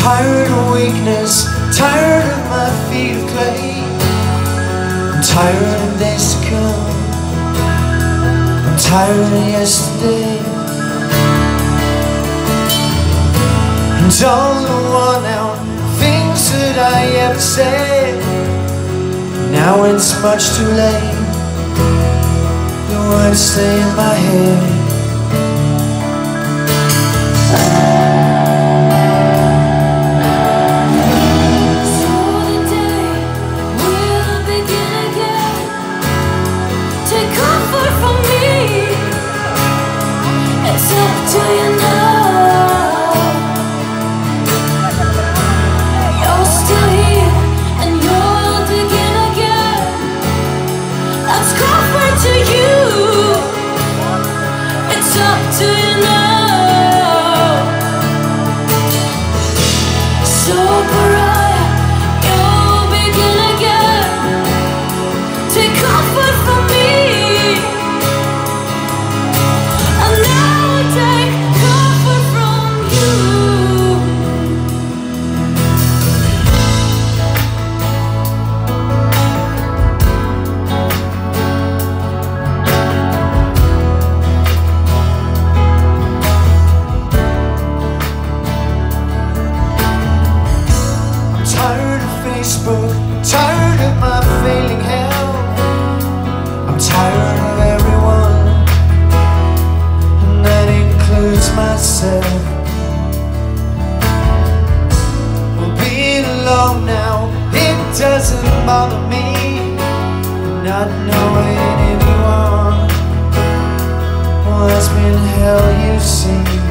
tired of weakness, tired of my feet of clay. I'm tired of days to come, I'm tired of yesterday. And all the worn out things that I ever said, now it's much too late. The words stay in my head. So Pariah, you'll begin again. Take comfort from me, and now I take comfort from you. Tired of Facebook, tired of my failing health. I'm tired of everyone, and that includes myself. Well, being alone now, it doesn't bother me. Not knowing anyone, well, that's been hell, you see.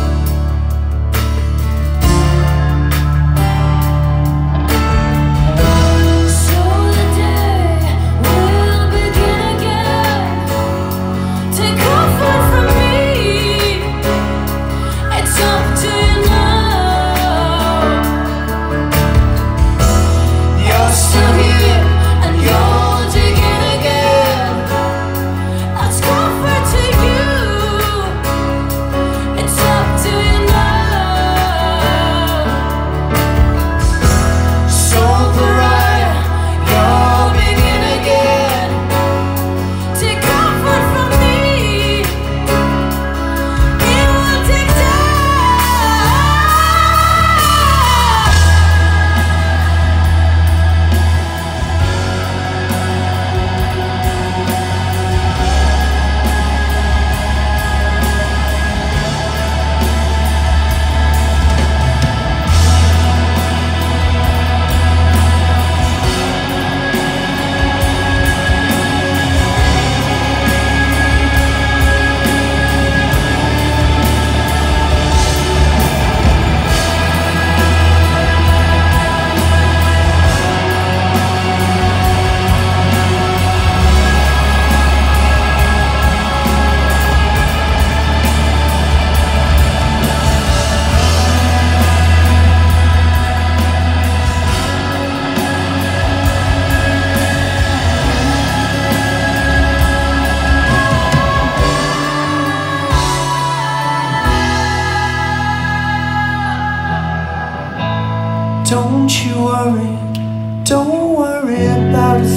Don't worry about a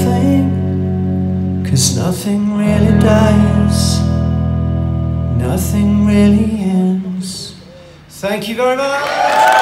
thing, 'cause nothing really dies, nothing really ends. Thank you very much.